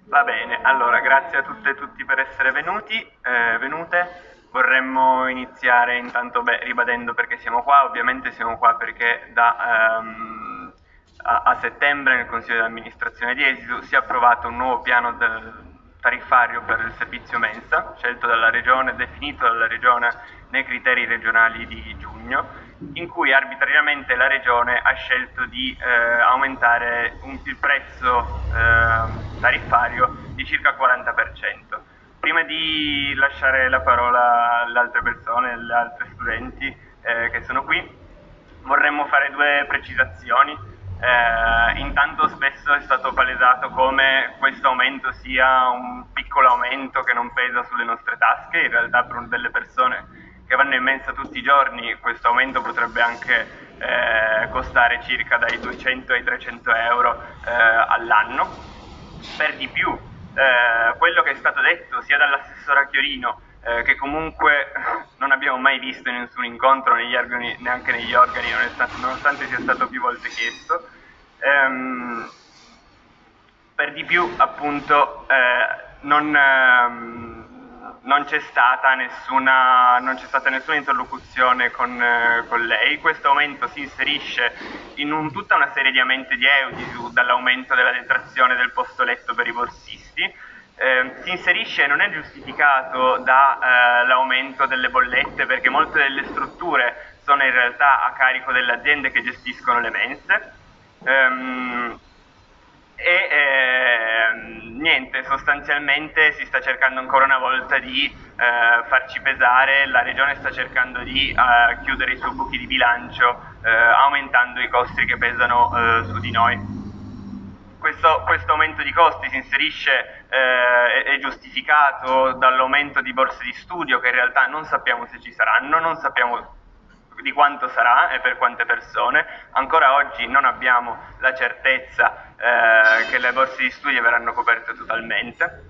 Va bene, allora grazie a tutte e tutti per essere venute. Vorremmo iniziare intanto ribadendo perché siamo qua. Ovviamente siamo qua perché a settembre nel Consiglio di amministrazione di Esisu si è approvato un nuovo piano tariffario per il servizio mensa, scelto dalla Regione, definito dalla Regione nei criteri regionali di giugno, in cui arbitrariamente la Regione ha scelto di aumentare il prezzo tariffario di circa 40%. Prima di lasciare la parola alle altre persone, alle altre studenti che sono qui, vorremmo fare due precisazioni. Intanto spesso è stato palesato come questo aumento sia un piccolo aumento che non pesa sulle nostre tasche. In realtà per delle persone che vanno in mensa tutti i giorni questo aumento potrebbe anche costare circa dai 200 ai 300 euro all'anno. Per di più, quello che è stato detto sia dall'assessora Chiorino che comunque non abbiamo mai visto in nessun incontro neanche negli organi, nonostante sia stato più volte chiesto. Per di più, appunto, non c'è stata nessuna interlocuzione con lei. Questo aumento si inserisce in tutta una serie di aumenti di EUDISU, dall'aumento della detrazione del posto letto per i borsisti. Si inserisce e non è giustificato dall'aumento delle bollette, perché molte delle strutture sono in realtà a carico delle aziende che gestiscono le mense. Niente, sostanzialmente si sta cercando ancora una volta di farci pesare. La Regione sta cercando di chiudere i suoi buchi di bilancio aumentando i costi che pesano su di noi. Questo aumento di costi si inserisce, è giustificato dall'aumento di borse di studio, che in realtà non sappiamo se ci saranno, non sappiamo di quanto sarà e per quante persone. Ancora oggi non abbiamo la certezza che le borse di studio verranno coperte totalmente.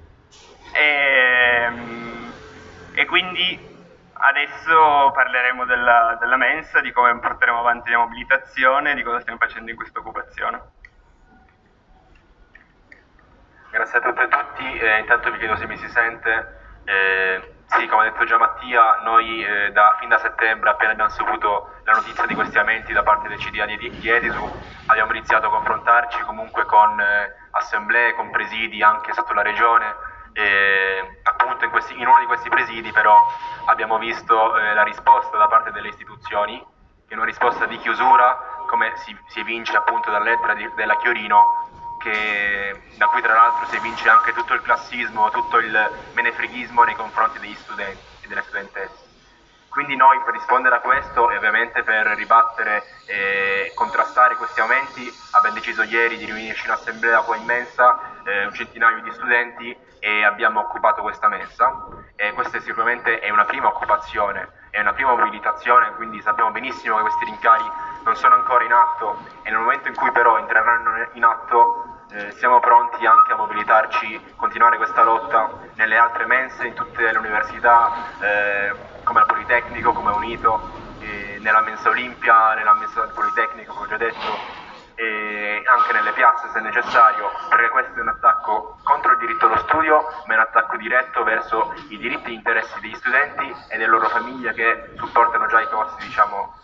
E quindi adesso parleremo della mensa, di come porteremo avanti la mobilitazione, di cosa stiamo facendo in questa occupazione. Grazie a tutte e tutti, intanto vi chiedo se mi si sente. Sì, come ha detto già Mattia, noi fin da settembre, appena abbiamo saputo la notizia di questi aumenti da parte del CDA di Edisu, abbiamo iniziato a confrontarci comunque con assemblee, con presidi anche sotto la regione. Appunto in uno di questi presidi però abbiamo visto la risposta da parte delle istituzioni, che è una risposta di chiusura, come si evince appunto dalla lettera della Chiorino, da cui tra l'altro si evince anche tutto il classismo, tutto il menefreghismo nei confronti degli studenti e delle studentesse. Quindi noi, per rispondere a questo e ovviamente per ribattere e contrastare questi aumenti, abbiamo deciso ieri di riunirci in assemblea qua in mensa, un centinaio di studenti, e abbiamo occupato questa mensa. E questa sicuramente è una prima occupazione, è una prima mobilitazione, quindi sappiamo benissimo che questi rincari non sono ancora in atto, e nel momento in cui però entreranno in atto siamo pronti anche a mobilitarci, continuare questa lotta nelle altre mense, in tutte le università, come al Politecnico, come Unito, nella mensa Olimpia, nella mensa del Politecnico, come ho già detto, e anche nelle piazze se necessario, perché questo è un attacco contro il diritto allo studio, ma è un attacco diretto verso i diritti e interessi degli studenti e delle loro famiglie, che supportano già i costi, diciamo,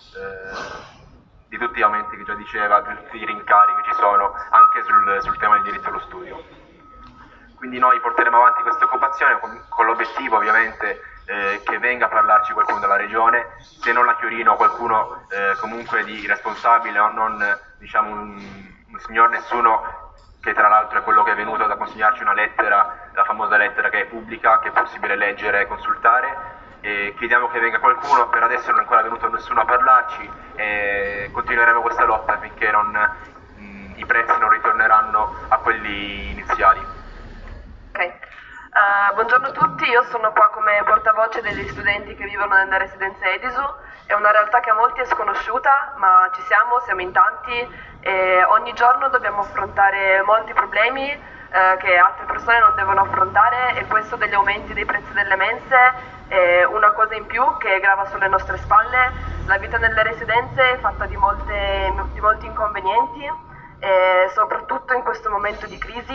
di tutti gli aumenti che già diceva, di tutti i rincari che ci sono anche sul tema del diritto allo studio. Quindi noi porteremo avanti questa occupazione con l'obiettivo ovviamente che venga a parlarci qualcuno della regione, se non la Chiorino, qualcuno comunque di responsabile, o non diciamo un signor nessuno, che tra l'altro è quello che è venuto a consegnarci una lettera, la famosa lettera che è pubblica, che è possibile leggere e consultare. Chiediamo che venga qualcuno. Per adesso non è ancora venuto nessuno a parlarci, e continueremo questa lotta finché i prezzi non ritorneranno a quelli iniziali. Ok. Buongiorno a tutti, io sono qua come portavoce degli studenti che vivono nelle residenze Edisu. È una realtà che a molti è sconosciuta, ma siamo in tanti, e ogni giorno dobbiamo affrontare molti problemi che altre persone non devono affrontare, e questo degli aumenti dei prezzi delle mense è una cosa in più che grava sulle nostre spalle. La vita nelle residenze è fatta di molti inconvenienti, e soprattutto in questo momento di crisi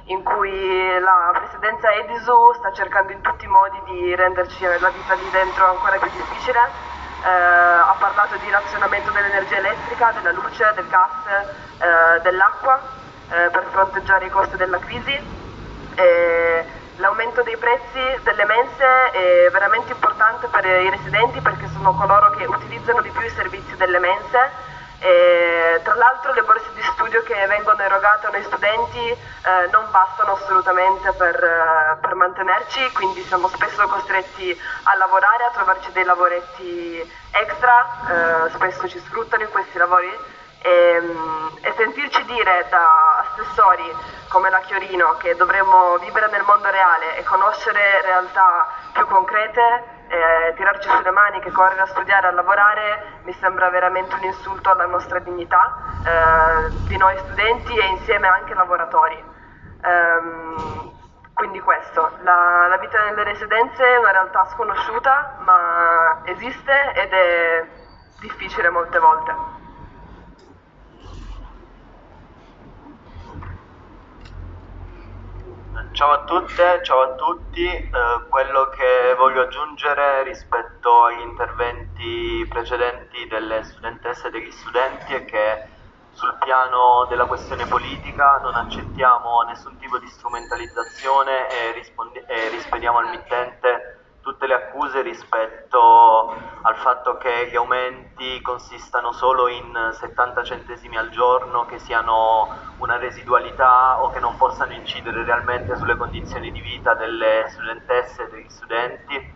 in cui la presidenza EDISU sta cercando in tutti i modi di renderci la vita lì dentro ancora più difficile. Ha parlato di razionamento dell'energia elettrica, della luce, del gas, dell'acqua per fronteggiare i costi della crisi. L'aumento dei prezzi delle mense è veramente importante per i residenti perché sono coloro che utilizzano di più i servizi delle mense. Tra l'altro le borse di studio che vengono erogate a noi studenti non bastano assolutamente per mantenerci, quindi siamo spesso costretti a lavorare, a trovarci dei lavoretti extra, spesso ci sfruttano in questi lavori e sentirci dire da assessori come la Chiorino che dovremmo vivere nel mondo reale e conoscere realtà più concrete, tirarci sulle maniche, correre a studiare, a lavorare, mi sembra veramente un insulto alla nostra dignità di noi studenti e insieme anche lavoratori. Quindi questo, la vita nelle residenze è una realtà sconosciuta ma esiste ed è difficile molte volte. Ciao a tutte, ciao a tutti. Quello che voglio aggiungere rispetto agli interventi precedenti delle studentesse e degli studenti è che sul piano della questione politica non accettiamo nessun tipo di strumentalizzazione e rispediamo al mittente tutte le accuse rispetto al fatto che gli aumenti consistano solo in 70 centesimi al giorno, che siano una residualità o che non possano incidere realmente sulle condizioni di vita delle studentesse e degli studenti,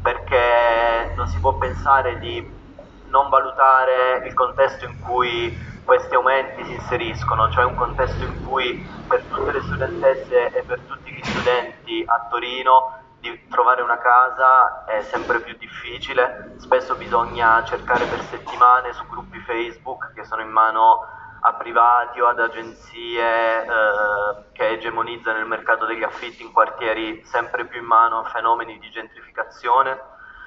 perché non si può pensare di non valutare il contesto in cui questi aumenti si inseriscono, cioè un contesto in cui per tutte le studentesse e per tutti gli studenti a Torino di trovare una casa è sempre più difficile, spesso bisogna cercare per settimane su gruppi Facebook che sono in mano a privati o ad agenzie che egemonizzano il mercato degli affitti in quartieri sempre più in mano a fenomeni di gentrificazione,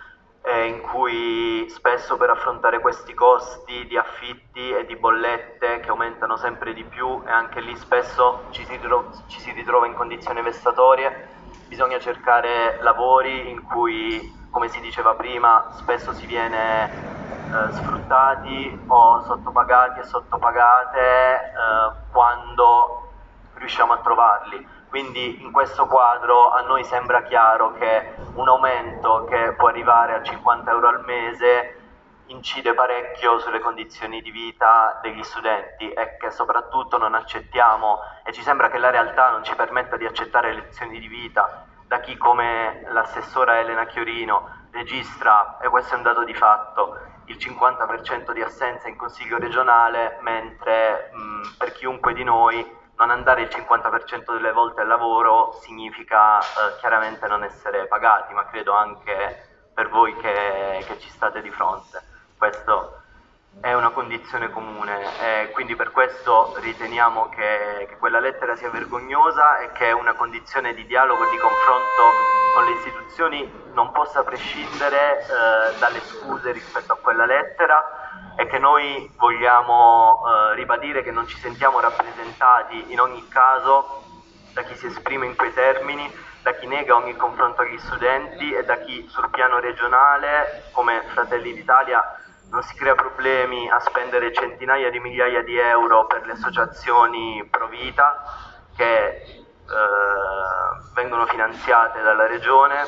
in cui spesso per affrontare questi costi di affitti e di bollette che aumentano sempre di più e anche lì spesso ci si ritrova in condizioni vessatorie, bisogna cercare lavori in cui, come si diceva prima, spesso si viene sfruttati o sottopagati e sottopagate quando riusciamo a trovarli. Quindi in questo quadro a noi sembra chiaro che un aumento che può arrivare a 50 euro al mese incide parecchio sulle condizioni di vita degli studenti e che soprattutto non accettiamo, e ci sembra che la realtà non ci permetta di accettare lezioni di vita da chi, come l'assessora Elena Chiorino, registra, e questo è un dato di fatto, il 50% di assenza in consiglio regionale, mentre per chiunque di noi non andare il 50% delle volte al lavoro significa chiaramente non essere pagati, ma credo anche per voi che ci state di fronte. Questo è una condizione comune e quindi per questo riteniamo che quella lettera sia vergognosa e che una condizione di dialogo e di confronto con le istituzioni non possa prescindere dalle scuse rispetto a quella lettera, e che noi vogliamo ribadire che non ci sentiamo rappresentati in ogni caso da chi si esprime in quei termini, da chi nega ogni confronto agli studenti e da chi sul piano regionale, come Fratelli d'Italia, non si crea problemi a spendere centinaia di migliaia di euro per le associazioni pro vita che vengono finanziate dalla regione,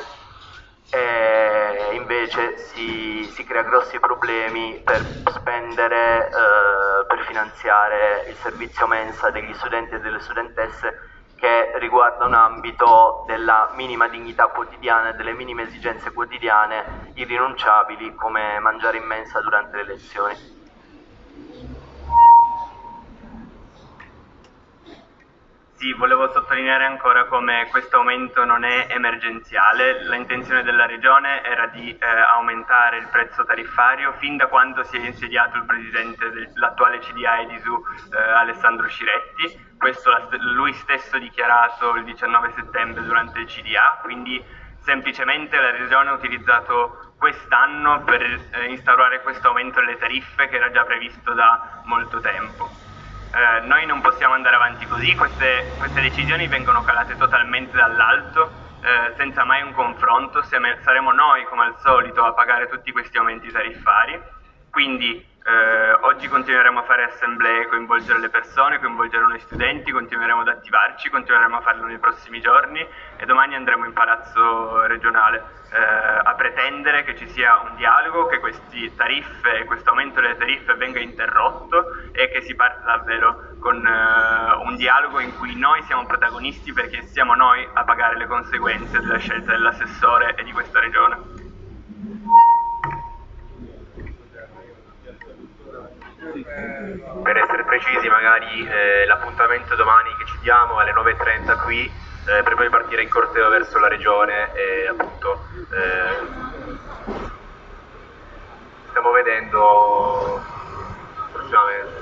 e invece si crea grossi problemi per spendere per finanziare il servizio mensa degli studenti e delle studentesse, che riguarda un ambito della minima dignità quotidiana e delle minime esigenze quotidiane irrinunciabili, come mangiare in mensa durante le lezioni. Sì, volevo sottolineare ancora come questo aumento non è emergenziale. L'intenzione della Regione era di aumentare il prezzo tariffario fin da quando si è insediato il presidente dell'attuale CDA EDISU, Alessandro Ciretti. Questo lui stesso dichiarato il 19 settembre durante il CDA, quindi semplicemente la Regione ha utilizzato quest'anno per instaurare questo aumento delle tariffe che era già previsto da molto tempo. Noi non possiamo andare avanti così, queste decisioni vengono calate totalmente dall'alto, senza mai un confronto. Saremo noi come al solito a pagare tutti questi aumenti tariffari, quindi oggi continueremo a fare assemblee, coinvolgere le persone, coinvolgere noi studenti, continueremo ad attivarci, continueremo a farlo nei prossimi giorni e domani andremo in Palazzo Regionale a pretendere che ci sia un dialogo, che queste tariffe, questo aumento delle tariffe venga interrotto e che si parta davvero con un dialogo in cui noi siamo protagonisti, perché siamo noi a pagare le conseguenze della scelta dell'assessore e di questa regione. Per essere precisi, magari l'appuntamento domani che ci diamo alle 9:30 qui, per poi partire in corteo verso la regione e appunto stiamo vedendo prossimamente.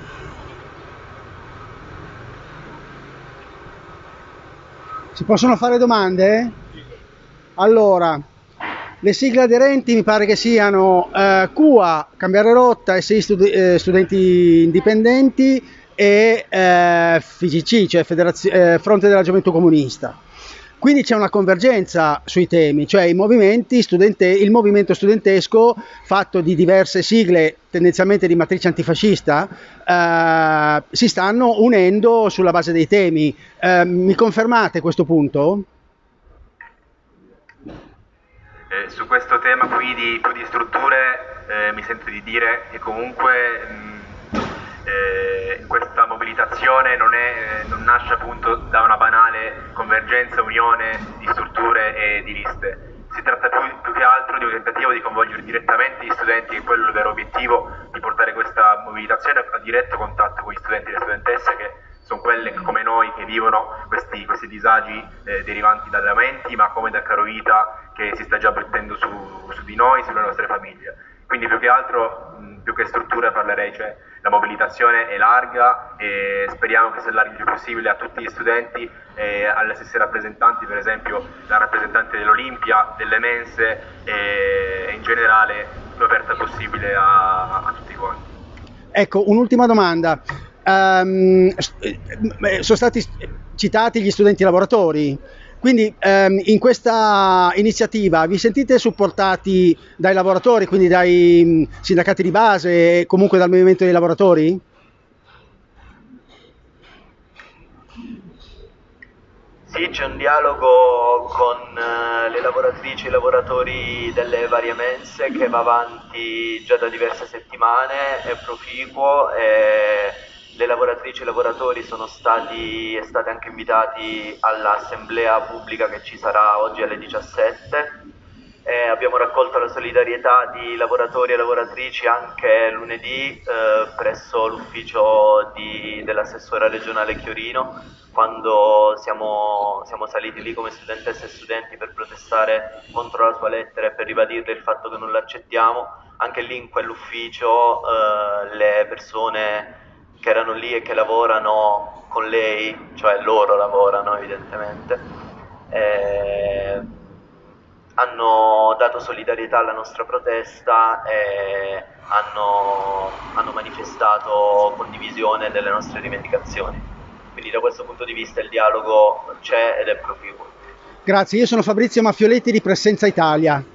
Si possono fare domande? Allora, le sigle aderenti mi pare che siano CUA, Cambiare Rotta, SI Studenti Indipendenti e FIGC, cioè Fronte della Gioventù Comunista. Quindi c'è una convergenza sui temi, cioè il movimento studentesco fatto di diverse sigle tendenzialmente di matrice antifascista si stanno unendo sulla base dei temi. Mi confermate questo punto? Su questo tema qui di strutture mi sento di dire che comunque questa mobilitazione non nasce appunto da una banale convergenza, unione di strutture e di liste. Si tratta più che altro di un tentativo di coinvolgere direttamente gli studenti, e quello è il vero obiettivo, di portare questa mobilitazione a diretto contatto con gli studenti e le studentesse, che sono quelle come noi che vivono questi disagi derivanti dagli aumenti, ma come da carovita che si sta già abbattendo su di noi, sulle nostre famiglie. Quindi più che altro, più che strutture parlerei, cioè la mobilitazione è larga e speriamo che si allarghi il più possibile a tutti gli studenti e alle stesse rappresentanti, per esempio la rappresentante dell'Olimpia, delle mense e in generale più aperta possibile a tutti quanti. Ecco, un'ultima domanda. Sono stati citati gli studenti lavoratori, quindi in questa iniziativa vi sentite supportati dai lavoratori, quindi dai sindacati di base e comunque dal movimento dei lavoratori? Sì, c'è un dialogo con le lavoratrici e i lavoratori delle varie mense che va avanti già da diverse settimane, è proficuo e le lavoratrici e i lavoratori sono stati anche invitati all'assemblea pubblica che ci sarà oggi alle 17. Abbiamo raccolto la solidarietà di lavoratori e lavoratrici anche lunedì presso l'ufficio dell'assessora regionale Chiorino, quando siamo saliti lì come studentesse e studenti per protestare contro la sua lettera e per ribadirle il fatto che non l'accettiamo. Anche lì in quell'ufficio le persone che erano lì e che lavorano con lei, cioè loro lavorano evidentemente, hanno dato solidarietà alla nostra protesta e hanno manifestato condivisione delle nostre rivendicazioni. Quindi da questo punto di vista il dialogo c'è ed è proficuo. Grazie, io sono Fabrizio Maffioletti di Presenza Italia.